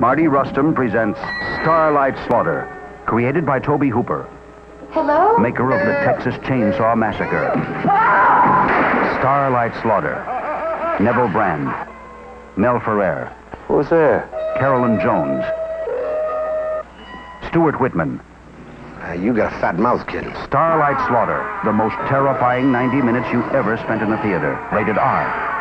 Marty Rustum presents Starlight Slaughter, created by Toby Hooper, Hello? maker of the Texas Chainsaw Massacre. Starlight Slaughter. Neville Brand, Mel Ferrer, Who's there? Carolyn Jones, Stuart Whitman. You got a fat mouth, kid. Starlight Slaughter, the most terrifying 90 minutes you ever spent in a theater. Rated R.